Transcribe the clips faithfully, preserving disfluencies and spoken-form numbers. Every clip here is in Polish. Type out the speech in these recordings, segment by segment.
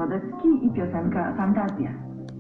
Modecki i piosenka Fantazja.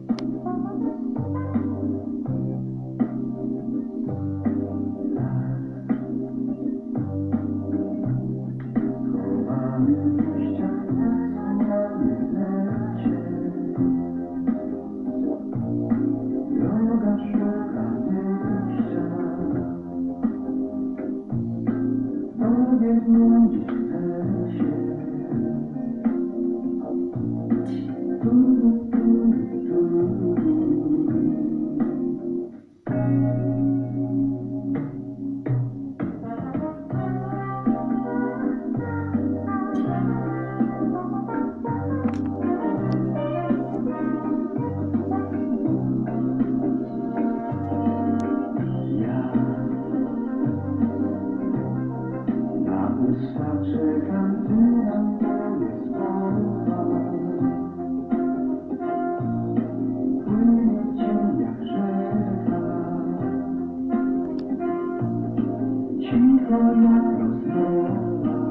Czekam tu na moje słowa. Płynie cię jak rzeka, cicho jak rozmowa.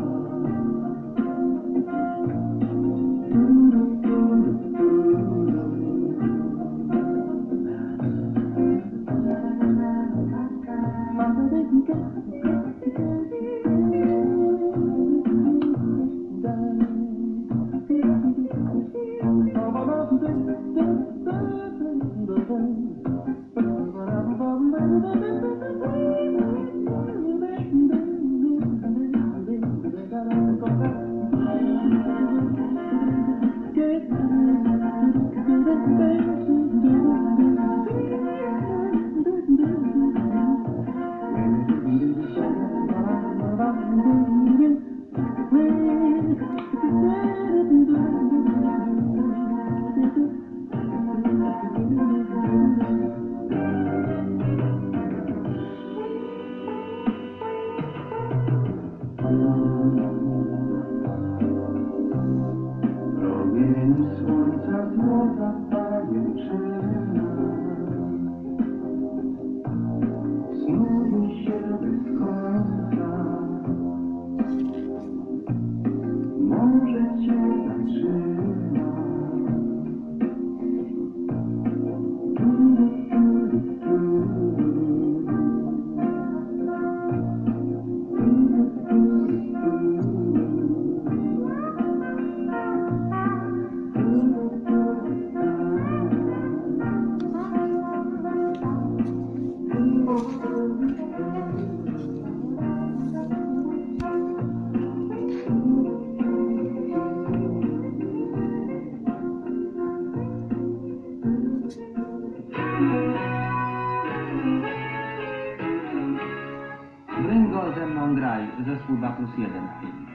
Turu, turu, turu. Promień słońca złota pajęczyna snuje się bez końca. Może cię zatrzyma. Turu, turu, turu. Turu, turu, turu. Ringo ze mną graj, zespół dwa plus jeden film.